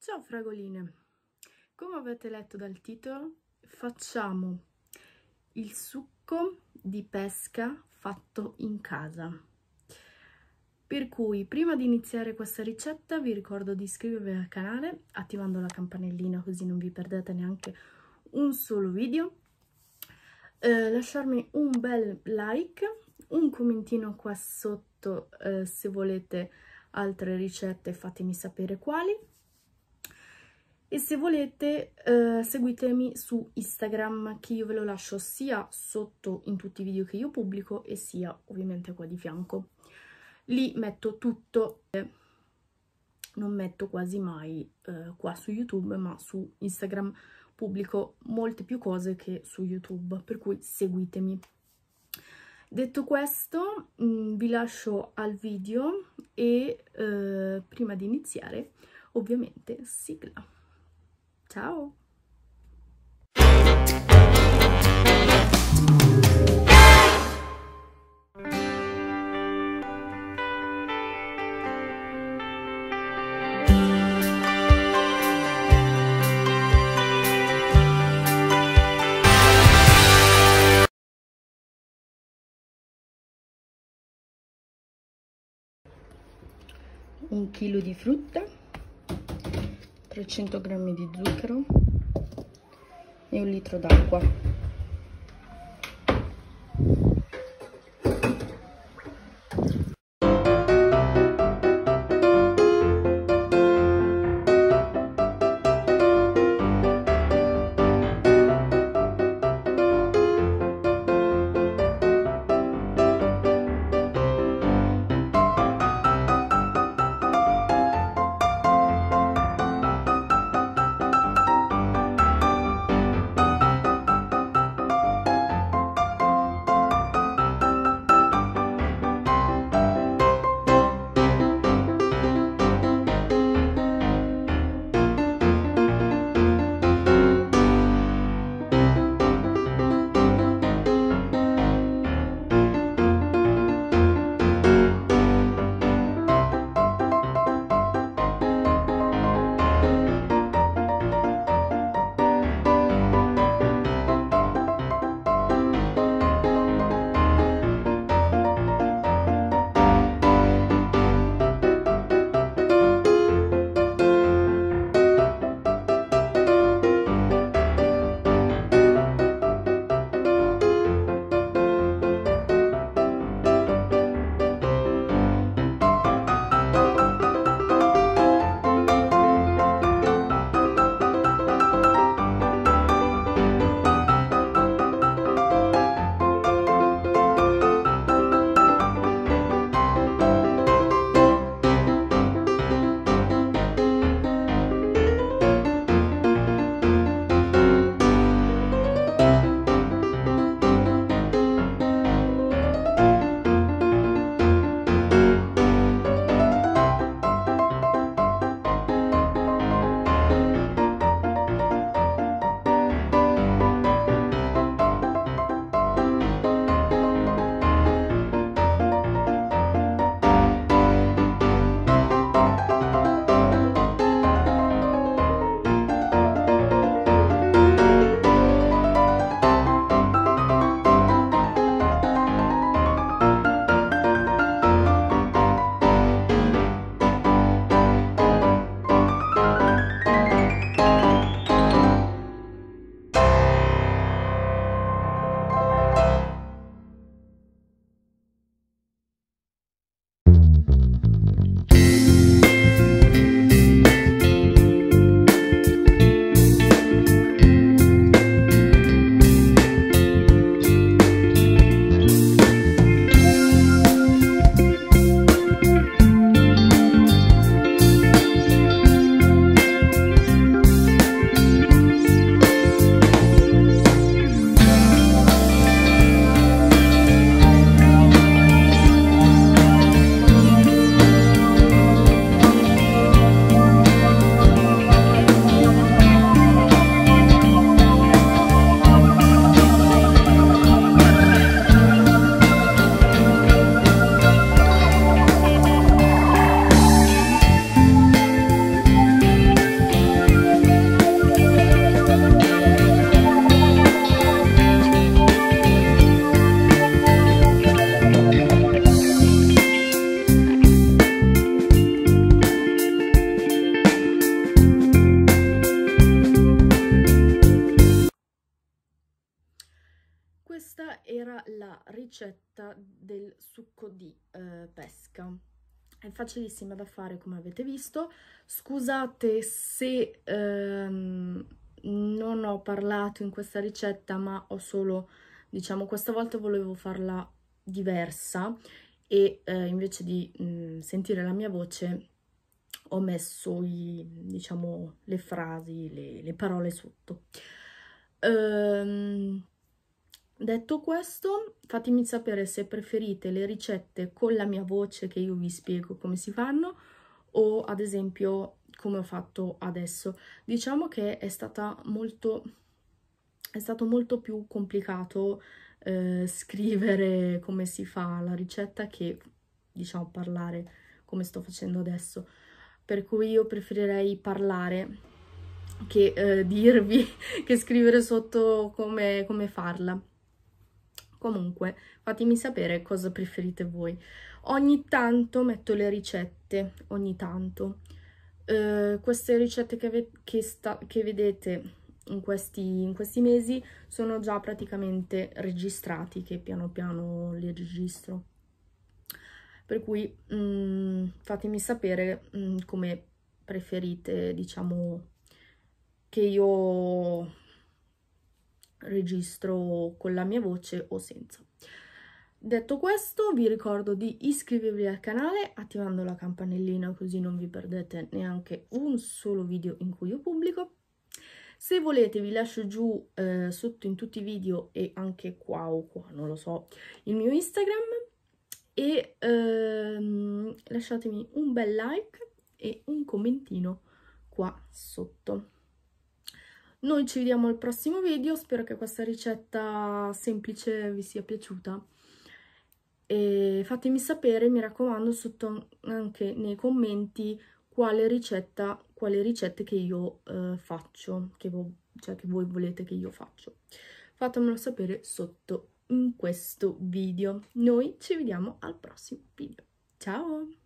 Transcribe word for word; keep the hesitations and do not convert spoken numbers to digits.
Ciao fragoline, come avete letto dal titolo facciamo il succo di pesca fatto in casa. Per cui prima di iniziare questa ricetta vi ricordo di iscrivervi al canale attivando la campanellina così non vi perdete neanche un solo video, eh, lasciarmi un bel like, un commentino qua sotto eh, se volete altre ricette, fatemi sapere quali. E se volete eh, seguitemi su Instagram, che io ve lo lascio sia sotto in tutti i video che io pubblico e sia ovviamente qua di fianco. Lì metto tutto, eh, non metto quasi mai eh, qua su YouTube, ma su Instagram pubblico molte più cose che su YouTube, per cui seguitemi. Detto questo, mh, vi lascio al video e eh, prima di iniziare, ovviamente, sigla. Ciao! Un chilo di frutta, trecento grammi di zucchero e un litro d'acqua. ricetta del succo di eh, pesca. È facilissima da fare, come avete visto. Scusate se ehm, non ho parlato in questa ricetta, ma ho solo, diciamo, questa volta volevo farla diversa e eh, invece di mh, sentire la mia voce ho messo i, diciamo, le frasi, le, le parole sotto. Ehm, detto questo, fatemi sapere se preferite le ricette con la mia voce, che io vi spiego come si fanno, o ad esempio come ho fatto adesso. Diciamo che è stata molto, è stato molto più complicato eh, scrivere come si fa la ricetta che, diciamo, parlare come sto facendo adesso. Per cui io preferirei parlare che eh, dirvi, che scrivere sotto come, come farla. Comunque, fatemi sapere cosa preferite voi. Ogni tanto metto le ricette, ogni tanto. Eh, queste ricette che, che, sta, che vedete in questi, in questi mesi sono già praticamente registrati, che piano piano li registro. Per cui mh, fatemi sapere mh, come preferite, diciamo, che io registro con la mia voce o senza. Detto questo, vi ricordo di iscrivervi al canale attivando la campanellina, così non vi perdete neanche un solo video in cui io pubblico. Se volete vi lascio giù eh, sotto in tutti i video e anche qua o qua, non lo so, il mio Instagram, e ehm, lasciatemi un bel like e un commentino qua sotto. Noi ci vediamo al prossimo video, spero che questa ricetta semplice vi sia piaciuta e fatemi sapere, mi raccomando, sotto anche nei commenti quale ricetta, quale ricette che io eh, faccio, che, vo cioè che voi volete che io faccio. Fatemelo sapere sotto in questo video. Noi ci vediamo al prossimo video. Ciao!